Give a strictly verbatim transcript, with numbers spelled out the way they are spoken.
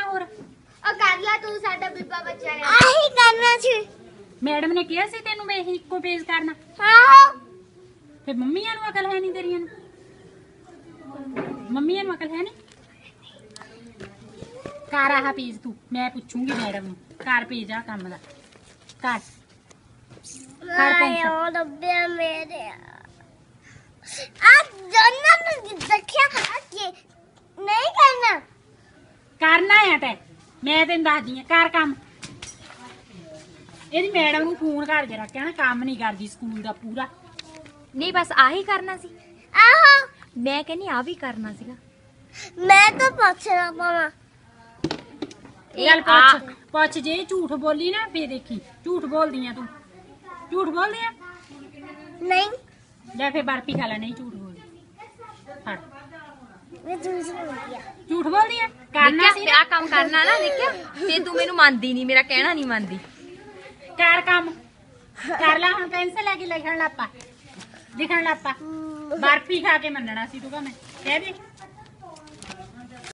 ਹੋਰ ਉਹ ਕਰ ਲਾ ਤੂੰ ਸਾਡਾ ਬੀਬਾ ਬੱਚਾ ਨੇ ਆਹੀ ਕਰਨਾ ਸੀ ਮੈਡਮ ਨੇ ਕਿਹਾ ਸੀ ਤੈਨੂੰ ਮੈਂ ਇਹੀ ਇੱਕੋ ਪੇਜ ਕਰਨਾ ਆਹੋ ਫਿਰ ਮੰਮੀਆਂ ਨੂੰ ਅਕਲ ਹੈ ਨਹੀਂ ਤੇਰੀਆਂ ਨੂੰ ਮੰਮੀਆਂ ਨੂੰ ਅਕਲ ਹੈ ਨਹੀਂ ਕਰ ਆਹ ਪੇਜ ਤੂੰ ਮੈਂ ਪੁੱਛੂੰਗੀ ਮੈਡਮ ਨੂੰ ਕਰ ਪੇਜ ਆ ਕੰਮ ਦਾ ਕਰ ਕਰ ਪੈਂਸਲ ਉਹ ਡੱਬੇ ਮੇਰੇ ਆ ਜਨਮ ਨੂੰ ਦੇਖਿਆ ਕਿ ਨਹੀਂ ਕਰਨਾ ਕਰਨਾ ਆ ਤੈ ਮੈਂ ਤੈਨੂੰ ਦੱਸਦੀ ਆ ਕਰ ਕੰਮ ਇਹਦੀ ਮੈਡਮ ਨੂੰ ਫੋਨ ਕਰ ਜਰਾ ਕਹਿਣਾ ਕੰਮ ਨਹੀਂ ਕਰਦੀ ਸਕੂਲ ਦਾ ਪੂਰਾ ਨਹੀਂ ਬਸ ਆਹੀ ਕਰਨਾ ਸੀ ਆਹੋ ਮੈਂ ਕਹਿੰਨੀ ਆ ਵੀ ਕਰਨਾ ਸੀਗਾ ਮੈਂ ਤਾਂ ਪੁੱਛਣਾ ਪਾਵਾਂ ਚੱਲ ਪੁੱਛ ਪੁੱਛ ਜੇ ਝੂਠ ਬੋਲੀ ਨਾ ਫੇਰ ਦੇਖੀ ਝੂਠ ਬੋਲਦੀ ਆ ਤੂੰ ਝੂਠ ਬੋਲਦੀ ਆ ਨਹੀਂ ਲੈ ਫੇਰ ਬਰਫੀ ਖਾ ਲੈ ਨਹੀਂ ਝੂਠ ਬੋਲਦੀ ਫੜ ਮੈਂ ਝੂਠ ਬੋਲਦੀ ਆ ਝੂਠ ਬੋਲਦੀ ਆ ਕਰਨਾ ਸੀ ਆ ਕੰਮ ਕਰਨਾ ਨਾ ਦੇਖਿਆ ਤੇ ਤੂੰ ਮੈਨੂੰ ਮੰਨਦੀ ਨਹੀਂ ਮੇਰਾ ਕਹਿਣਾ ਨਹੀਂ ਮੰਨਦੀ ਕਰ ਕੰਮ ਕਰ ਲੈ ਹੁਣ ਪੈਨਸਲ ਲੈ ਕੇ ਲਿਖਣ ਲੱਪਾ ਲਿਖਣ ਲੱਪਾ ਬਰਫੀ ਖਾ ਕੇ ਮੰਨਣਾ ਸੀ ਤੂੰ ਕਹ ਮੈਂ ਕਹਿ ਦੇ